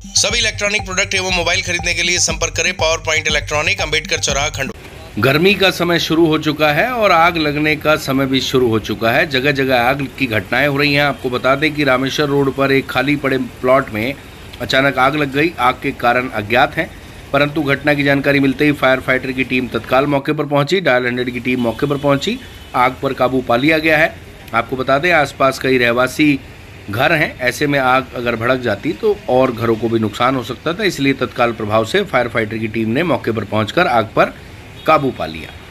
सभी electronic product एवं mobile खरीदने के लिए संपर्क करें पावर पॉइंट इलेक्ट्रॉनिक, अंबेडकर चौराहा, खंडवा। गर्मी का समय शुरू हो चुका है और आग लगने का समय भी शुरू हो चुका है। जगह जगह आग की घटनाएं हो रही हैं। आपको बता दें कि रामेश्वर रोड पर एक खाली पड़े प्लॉट में अचानक आग लग गई। आग के कारण अज्ञात हैं, परंतु घटना की जानकारी मिलते ही फायर फाइटर की टीम तत्काल मौके पर पहुंची। डायल 100 की टीम मौके पर पहुंची। आग पर काबू पा लिया गया है। आपको बता दें आसपास कई रहवासी घर हैं, ऐसे में आग अगर भड़क जाती तो और घरों को भी नुकसान हो सकता था, इसलिए तत्काल प्रभाव से फायर फाइटर की टीम ने मौके पर पहुंचकर आग पर काबू पा लिया।